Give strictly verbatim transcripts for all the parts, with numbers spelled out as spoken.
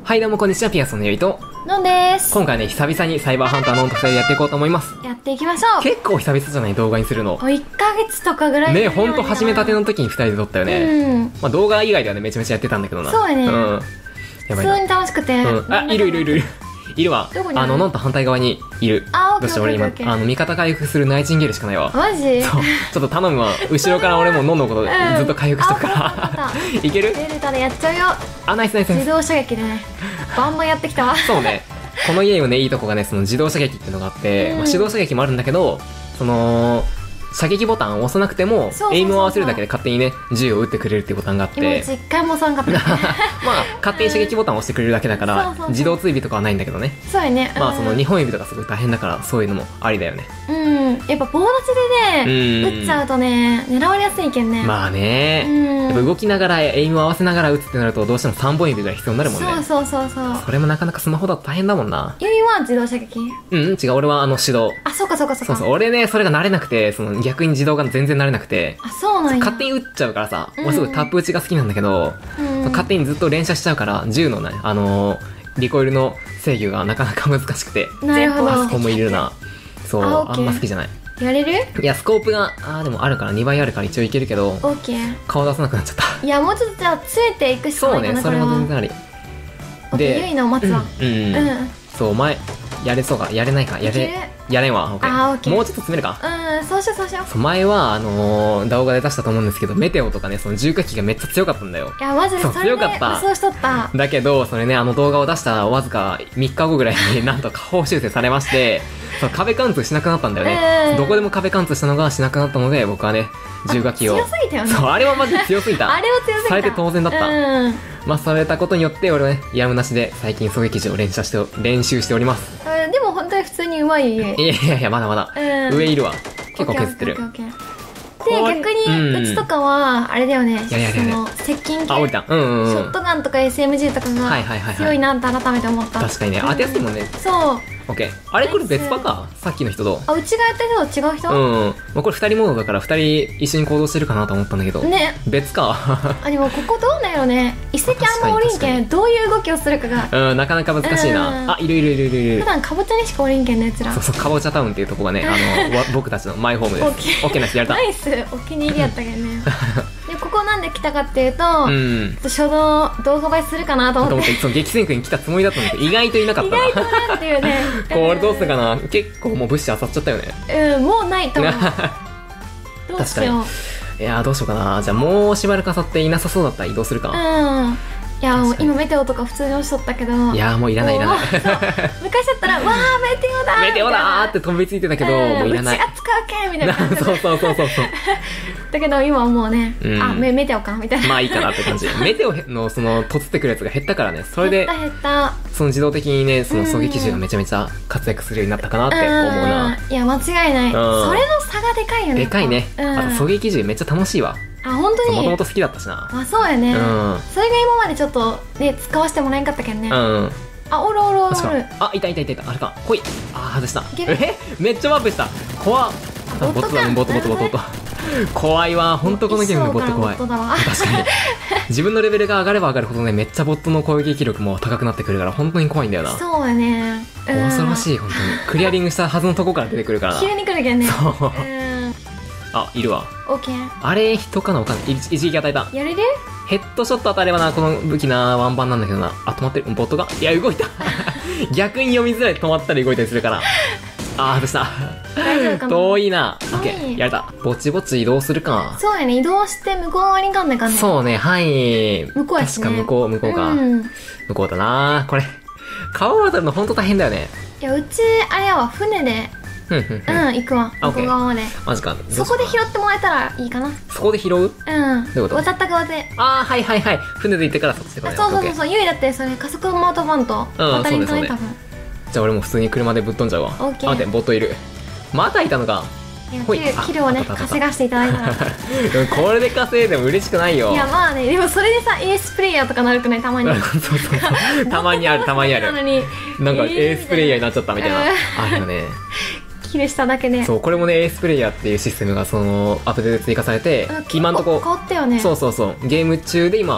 はいどうもこんにちは、ピアソンのゆいとのんです。 今回ね、久々にサイバーハンターのんとふたりでやっていこうと思います。 やっていきましょう。 結構久々じゃない、動画にするのいっかげつとかぐらいね。ほんと始めたての時にふたりで撮ったよね。 うんまあ動画以外ではね、めちゃめちゃやってたんだけどな。 そうやね、 うん、 普やばいな。 通に楽しくて、 うん、あ、いるいるいるいるいるわ。 どこにあるあの、のんと反対側にいる。 あ、オッケーどうして俺今オッケーオッケーあの味方回復するナイチンゲールしかないわ。 マジそう、ちょっと頼むわ。後ろから俺ものんのことずっと回復しとくかうんあわかったわらかいける。 デルタでやっちゃうよ。 あ、ナイスナイスナイス。 自動射撃でね、バンバンやってきたわ。 そうね。このゲームね、いいとこがね、その自動射撃っていうのがあって、 うんまあ、手動射撃もあるんだけど、その、射撃ボタンを押さなくてもそうそうそうそうエイムを合わせるだけで勝手にね、銃を撃ってくれるっていうボタンがあっ今うて、 ち一回も押さんかった。 まあ、勝手に射撃ボタンを押してくれるだけだからそうそうそう、 自動追尾とかはないんだけどね。 そうやね。 まあ、そのうん日本指とかすごい大変だから、そういうのもありだよね。 うん、やっぱ棒立ちでね、 うん撃っちゃうとね、狙われやすいけんね。 まあね、 うんやっぱ動きながらエイムを合わせながら撃つってなると、どうしてもさんぼん指ぐらい必要になるもんね。 そうそうそうそう。 それもなかなかスマホだと大変だもんな。 ゆいは自動射撃？ うん、違う、俺はあの手動。 あ、そうかそうかそうか。 そうそう、俺ね、それが慣れなくて、その逆に自動が全然慣れなくて、 あ、そうなんや。 勝手に撃っちゃうからさ、 うん俺すごいタップ打ちが好きなんだけど、 うん勝手にずっと連射しちゃうから銃のね、あのーリコイルの制御がなかなか難しくて、 なるほどあそこもいるな。そう、 あオッあケーんま好きじゃない。 やれる？ いや、スコープが、あーでもあるからにばいあるから一応いけるけど、 オッケー。 顔出さなくなっちゃった。 いや、もうちょっとじゃあついていくしかそうね、 ないかな。 それも全然あり。 オッケー、ゆいのを待つわ。 うん、うんうん。 そう、前、やれそうか、やれないか、やいけるれ、やれんわ、オッケあーオッケーもうちょっと詰めるか。 うん、そうしようそうしよう。 そう前は、あのー動画で出したと思うんですけど、メテオとかね、その重火器がめっちゃ強かったんだよ。 いや、マジでそうそれで強かった予想しとった。 だけど、それね、あの動画を出したわずかみっかごぐらいになんと下方修正されまして、そう壁貫通しなくなったんだよね。 うんどこでも壁貫通したのがしなくなったので、僕はね、重火器を。 強すぎたよね。 そう、あれはマジで強すぎた。 あれは強すぎた。 されて当然だったうん。 まあ、されたことによって、俺はね、やむなしで最近狙撃銃を練習して、練習しております。 あでも本当に普通にうまい。 いやいやいや、まだまだ。 うん。 上いるわ。結構削ってるオ。ッケーオッケーオッケーで、 これ逆に、うちとかは、あれだよね。 やれやれやれその、接近系。 あ、降りた。うんうんうん。 ショットガンとか エスエムジー とかはいはいはいはいが強いなって改めて思った。 確かにね、当てやすいもんね。 そう。 オッケー。あれこれ別パかさっきの人と。 あ、うちがやった人と違う人、 うん。まあ、これ二人モードだから二人一緒に行動してるかなと思ったんだけど。 ね。 別か。 あ、でもここどうなんやろね。遺跡あんま降りん確かにけん、どういう動きをするかが。 うん、なかなか難しいうんな。あ、いるいるいるいるいる。 普段かぼちゃにしか降りんけんね、うちら。 そうそう、かぼちゃタウンっていうとこがね、あの、わ僕たちのマイホームです。 オッケーオッケーなしやれたナ。イス、お気に入りやったけんね。で、ここなんで来たかっていうと、 うん。 初動動画映えするかなと思って。 と思って、その激戦区に来たつもりだったんだけど、意外といなかったな。 意外となっていうね。 これどうするかな。結構もう物資漁っちゃったよね。 うん、もうないと思う。どうしよう。 いやー、どうしようかな。じゃあもうしばらく漁っていなさそうだったら移動するか。 うん。いや、もう確かに今メテオとか普通に押しとったけど。 いやー、もういらないいらない。 もうそう昔だったら、わー、メテオだーメテオだーって飛びついてたけど、もういらない。 うち扱うけみたいな感じで。 そうそうそうそうそう。 だけど今はもうね、 うんあ、メメテオかみたいな。 まあいいかなって感じ。メテオのその、とつってくるやつが減ったからね。それで減っ、た減った。 その自動的にね、その狙撃銃がめちゃめちゃ活躍するようになったかなって思うな。 うん。いや、間違いない。それの差がでかいよね。 でかいね。 うん。 あと狙撃銃めっちゃ楽しいわ。 あ、本当に。 もともと好きだったしな。 あ、そうやね。 うんそれが今までちょっとね、使わせてもらえんかったけんね。 うん。 あ、おるおるおる確かおる。 あ、いたいたいたいた。あれか。来い。あー、外した。 いけるえめっちゃワープした。怖っ。あボットかボットだね、ボットボットボットボット。怖いわ。ほんとこのゲームのボット怖い。 ボットだわ。 確かに。自分のレベルが上がれば上がるほどね、めっちゃボットの攻撃力も高くなってくるから、本当に怖いんだよな。 そうやね。うん恐ろしい、本当に。クリアリングしたはずのとこから出てくるからな。 急に来るけんね。 そううん。 あ、いるわ。 オッケー。 あれ、人かなわかんない。一一撃与えた。 やれる？ ヘッドショット当たればな、この武器な、ワンバンなんだけどな。あ、止まってる。ボットがいや、動いた。逆に読みづらい。止まったり動いたりするから。あー、外した。 大丈夫かな？ 遠いな。オッケはいー。やれた。ぼちぼち移動するか。 そうやね。移動して向こう側に行かんねかんね。 そうね、はい。 向こうやしね確か向こう、向こうか。 うん。 向こうだな。これ。川渡るのほんと大変だよね。 いや、うち、あれやわ、船で、 ふんふんふ。 うんん、行くわ。 あ向こう側まで。 マジか。 そこで拾うってもらえたらいいかな。 そこで拾ううん。 ういうこと渡った側で。 あー、はいはいはい。船で行ってからそっちでこあ、 れ。 そうそうそうオッケそう。ゆいだってそれ加速マートバンとうん渡りにそうねね、多分。 ーじゃあ俺も普通に車でぶっ飛んじゃうわ。 オッケーあ、待って、ボットいる。まだいたのか。 いやほいキルキルをねああったあったあった稼がしていただいたら。 でもこれで稼いでも嬉しくないよ。 いや、まあね、でもそれでさ、エースプレイヤーとかなるくない、たまに。 そうそうそう。たまにある、たまにある。 なのに、 なんかエースプレイヤーになっちゃったみたいな。 うんあるよね。 キルしただけで。 そう、これもね、エースプレイヤーっていうシステムがその、アップデートで追加されてうん、 今んとこ変、わったよね。 そうそうそう、ゲーム中で今、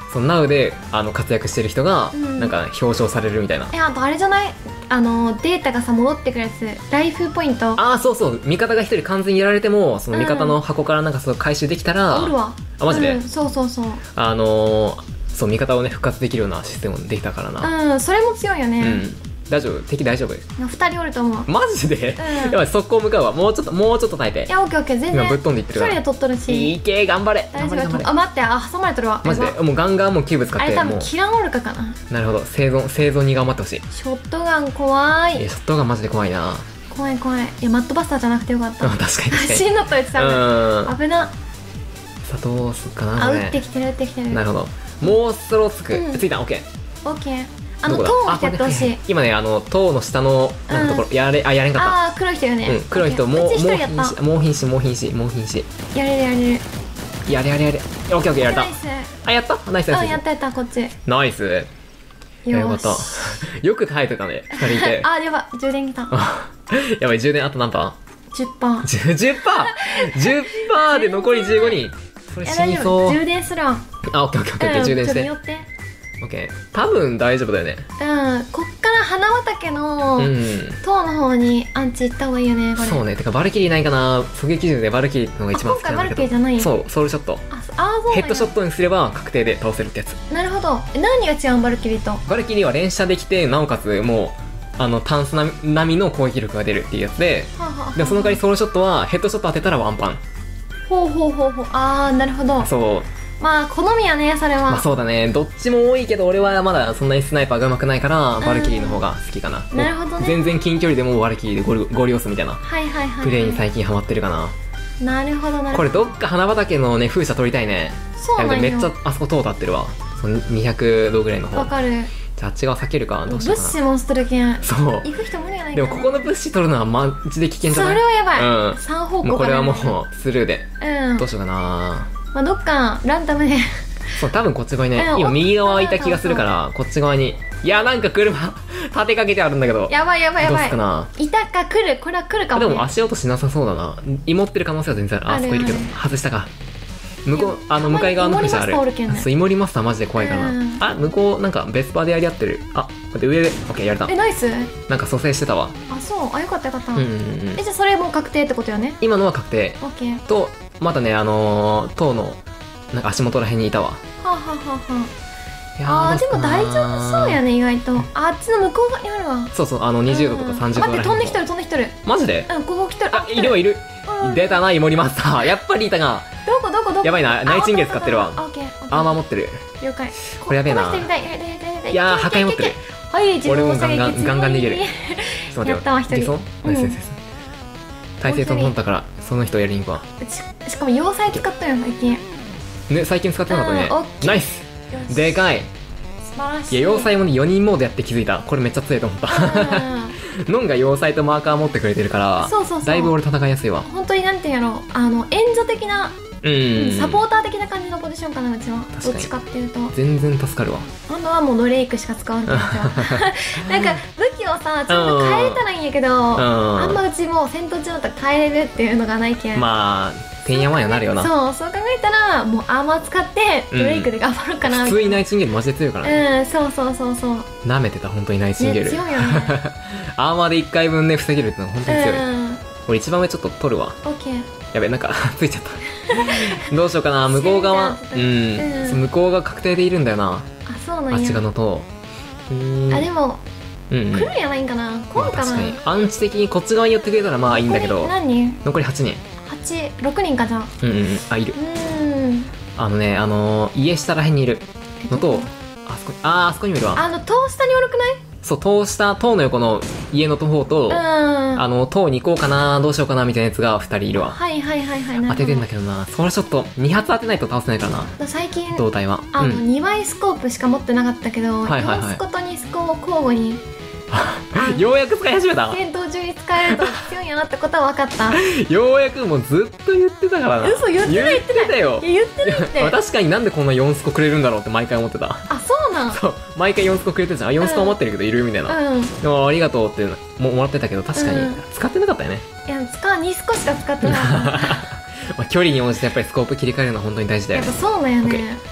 その ナウ であの活躍してる人が、 うんなんか表彰されるみたいな。 え、あとあれじゃない、あのデータがさ戻ってくるやつ、ライフポイント。 ああ、そうそう、味方が一人完全にやられても、その味方の箱からなんかそう回収できたら、 おるわ。 あ、マジで、 うん、そうそうそう。 あのー、そう味方をね復活できるようなシステムもできたからな。 うん、それも強いようん、 ね。 大丈夫、敵大丈夫。 ふたりおると思う。 マジで、 うんやばい、速攻向かうわ。もうちょっともうちょっと耐えて。 いや、オッケーオッケー、全然今ぶっ飛んでいってるから一人で取っとるしいけー、頑張れ大丈夫。 頑張れ頑張れ。 あ、待って、あ、挟まれとるわ。 マジでやばもうガンガンもうキューブ使あれ多ってもう。 分キランオルカかな。 なるほど、生存生存に頑張ってほしい。 ショットガン怖い。 えショットガンマジで怖いな。 怖い怖い。いや、マットバスターじゃなくてよかった。 あ確かに確かに死んだったやつ多分。 うん危な。 さあどうすっかなあ、 これ。 撃ってきてる撃ってきてる。 なるほど、もうそろつく、 うんついた。オッケー。 オッケー。あの、 どこだトーンをやってほしい。 今ね、あの塔の下のなんかところ、やれあやれんかっあー、黒い人よね。 た。うん、黒い人もうオッケーうち一もう人やった。 瀕死もう瀕死もう瀕死もう瀕死。 やれるやれる。 やれやれやれ。オッケーオッケー、やれたナイ。ス。 あ、やったナイスナうん、 イスやったやった、こっち。よナイス。よかったーし。 よく耐えてたね、ふたりいて。 あ、やば、充電きた。 あやばい、充電あと何パじゅっパー。 ー ?じゅっパー じゅっパーで残りじゅうごにん。それいや、 死大丈夫。 にそう。 充電するわ。 あ、オッケーオッケーオッケー、 うん充電してちょっと寄。って。 オッケー。多分大丈夫だよね。 うん、こっから花畑のうん。 塔の方にアンチ行った方がいいよね、これ。 そうね。てか、バルキリーないかな。狙撃銃でバルキリーのが一番好きなんだけど。 あ今回バルキリーじゃないよそう、ソウルショット。 あ、そあー、そうなんやヘッドショットにすれば確定で倒せるってやつ。 なるほど。え、何が違うバルキリーと。はバルキリーは連射できて、なおかつもう、あの、タンス並み並みの攻撃力が出るっていうやつで、 あ、はあはあ、 でもその代わりソウルショットはヘッドショット当てたらワンパン。 ほうほうほうほう。あー、なるほど。 そう。 まあ、好みやね、それは。 まあそうだね。どっちも多いけど、俺はまだそんなにスナイパーが上手くないから、 んバルキリーの方が好きかな。 なるほどね全然近距離でもバルキリーでゴリゴリ押すみたいなはいはいはい。 プレイに最近ハマってるかな。 なるほどなるほど。 これどっか花畑のね、風車取りたいね。 そうなんよ。 いやでもめっちゃあそこ塔立ってるわ。そのにひゃくどぐらいの方。 わかる。 じゃああっち側避けるか。どうしようか物資も捨てるけん。 な。そう。 行く人無理やないかでもここの物資取るのはマジで危険じゃない？ それはやばい。 うん三方向もうこれはもう。 うスルーで。 うん。 どうしようかな。 まあ、どっか、ランダムで。 そう、多分こっち側にね、 うん今右側いた気がするから、こっち側に。いや、なんか車、立てかけてあるんだけど。 やばいやばいやどうばい。 すかな。 いたか来る。これは来るかも、ね。 でも足音しなさそうだな。芋ってる可能性は全然ある。ああるそこいるけどある。 外したか。向こう、あの、 たまに向かい側の風車あるイモリマスターおるけんね。 そう、イモリマスターマジで怖いからうんな。あ、向こう、なんか、ベスパーでやり合ってる。あ、こうやって上で、オッケー、やれたえ、。ナイス。 なんか蘇生してたわ。 あ、そう。あ、よかったよかった。 うんうんうんえ、。じゃあそれもう確定ってことよね。 今のは確定。 オッケー。はと、またね、あのー、塔の、なんか足元らへんにいたわ。 あ、はあはあはいやあ、あー、でも大丈夫そうやね。 ね、意外と。あっちの向こう側にあるわ。 そうそう、あの、にじゅうどとかさんじゅうど待って、 らへんの飛んできてる飛んできてる。 マジで？ うん、ここ来てる。 あ、いるわ、いる。 うん出たな、イモリマスター。やっぱりいたが、 どこどこどこ。 やばいなあナイチンゲール使ってるわオッケーオッケー。 アーマー持ってる。 了解。 これやべえなこの人みたいやりたいやりたいやりたい。 いやーけけけ破壊持ってる。 はい、自俺分もガンガン、ガンガン逃げる。ちょっと待やったわ一人いけそううんナイスナイスナイス。体勢整ったから、その人やりに行くわ。 ししかも要塞使ったよ最近。 ね、最近使ってなかったうんオッね。 ケーナイスよしでかい。 素晴らしい。 いや、要塞もね、よにんモードやって気づいた。これめっちゃ強いと思った。ノンが要塞とマーカー持ってくれてるから、 そうそうそうだいぶ俺戦いやすいわ。 本当になんていうんやろ、あの援助的な、 うん。 サポーター的な感じのポジションかな、うちは。 確かにどっちかっていうと。 全然助かるわ。 今度はもうドレイクしか使わんって言ってはなんか武器をさちゃんと変えれたらいいんやけど、 んあんまうちもう戦闘中だったら変えれるっていうのがないけん。 まあ、てんやわんやなるよな。 そうそう考えたらもうアーマー使ってドレイクで頑張るかなみたいな。 普通にナイチンゲールマジで強いからね。 うん、そうそうそうそう。ね、 舐めてた、本当にナイチンゲール。 強いよね。 アーマーでいっかいぶんね、防げるってのは本当に強い。 うん。 俺一番上ちょっと取るわ。 オッケー。 やべ、なんか、ついちゃった。どうしようかな、向こう側。うん。 うん向こうが確定でいるんだよな。 あ、そうなんや。 あっち側の塔。うーん。 あ、でも、 うんうん。 来るんやないんかな。来まあるかな。 確かに。アンチ的にこっち側に寄ってくれたらまあいいんだけどここ、に何人？ 残りはちにん。 はち、ろくにんかじゃあ。 うんうんうん。あ、いる。 うーん。 あのね、あのー、家下らへんにいるのと、あそこに、あー、あそこにもいるわ。 あの、塔下におるくない？ そう、塔下、塔の横の家の方と、 うん。 あの、塔に行こうかな、どうしようかな、みたいなやつがふたりいるわ。 はいはいはいはい。なるほど当ててんだけどな、それちょっとに発当てないと倒せないからな、 最近胴体は。 あの、 うん。 にまいスコープしか持ってなかったけど、 はいはいはいよんスコとにスコを交互にようやく使い始めた。 戦闘中に使えると強いんやなってことは分かった。 ようやくもうずっと言ってたからな。 嘘言ってない言ってないたよ。 いや言ってないって。 まあ確かになんでこんなよんスコくれるんだろうって毎回思ってた。 あ、そうなん。 そう、毎回よんスコくれてるじゃん。あ、よんスコ持ってるけどいるみたいな。 うん。 でもありがとうってももらってたけど、確かにうん使ってなかったよね。 いや、使うにスコしか使ってない。 まあ距離に応じてやっぱりスコープ切り替えるのは本当に大事だやっぱよね。 そうだよね。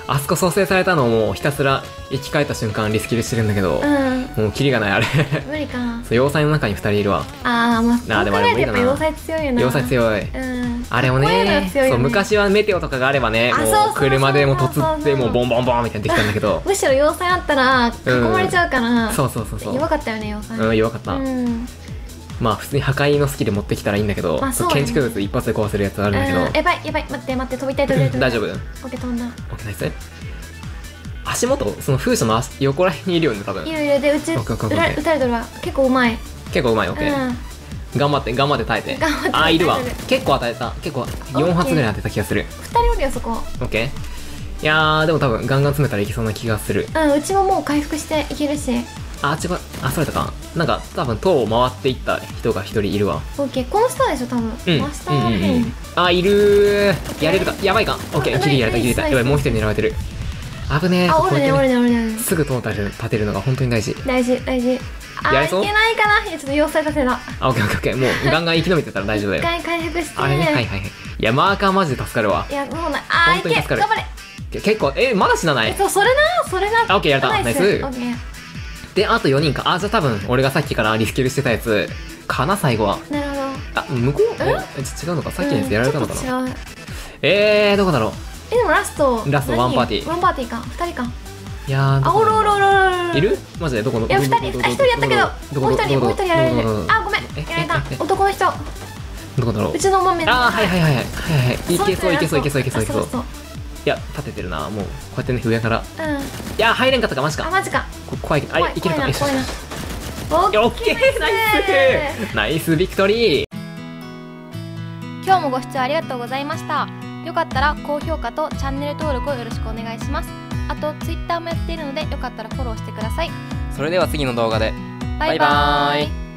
あそこ蘇生されたのをもうひたすら生き返った瞬間リスキルしてるんだけど、 うんもうキリがないあれ無理か。 そう要塞の中にふたりいるわ。 あーまあそうあーでもあれ考えるとやっぱ無理だな要塞強いよな。 要塞強い。 うんあれもこういうのがね強いよねそう昔はメテオとかがあればねもあそうそうそうそうう車でもうとつってもうボンボンボンみたいにできたんだけどむしろ要塞あったら囲まれちゃうから、 そうそうそうそう弱かったよね要塞。 うん弱かった、 うんまあ普通に破壊のスキル持ってきたらいいんだけど、 まあそうだね建築物一発で壊せるやつあるんだけど、 うんやばいやばい待って待って飛びたい飛びたい飛びたい大丈夫？ オッケー飛んだ。 オッケーナイス。足元その風車の足横らへんにいるよね多分。 いるいるでうちオッケーオッケーオッケー撃たれ撃たれてるわ結構うまい。 結構うまいオッうんケー、頑張って頑張って耐えて。 頑張ってあーいるわ耐えてる結構与えた結構よん発ぐらい当てた気がする。 ふたりおるよそこ。 オッケーいやーでも多分ガンガン詰めたらいけそうな気がする。 うんうちももう回復していけるし。 あ違うあそれたかなんか多分塔を回っていった人が一人いるわ。 オッケーこの下でしょ多分。 うん真下うんうん辺うんあいるーやれるかやばいかオッケーあギリやられたギリやられたやばいもう一人狙われてる。危ねえあおるねおるこうやってねねおるねおるね。 すぐ塔を立てる立てるのが本当に大事。 大事大事。あやれそうーいけないかな。いやちょっと要塞させた。 あオッケーオッケーオッケーもうガンガン生き延びてたら大丈夫だよ。 一回回復して。 あれねはいはいはいいやマーカーマジで助かるわ。 いやもうなあーいけ本当に助かる頑張れ。 け結構えまだ死なないえそうそれなそれな。 あオッケーやれたナイスオッケーであとよにんか。あじゃあ多分俺がさっきからリスキルしてたやつかな最後は。 なるほど。 あ向こうええち違うのかさっきのやつやられたのかな、 うんちょっと違う。 えーどこだろう。 えでもラストラスト何ワンパーティーワンパーティーかふたりか。 いやーどこだろうあおるおるおるおるおるいるマジでどこのいやふたりどこひとりやったけどもうひとりもうひとりやられる。あごめんえやられたええ男の人どこだろう。 うちのもめあーはいはいはいはいはいはいいけそういけそういけそういけそういけそう。 そういや立ててるなもうこうやってね上から。いそううんや入れんかったかマジかあマジかこ怖いけどあ怖いいけるかよし怖いな怖いな。 いやオッケーナイスナイスビクトリー。 今日もご視聴ありがとうございました。よかったら高評価とチャンネル登録をよろしくお願いします。あと ツイッター もやっているのでよかったらフォローしてください。 それでは次の動画でバイババイバーイーイ。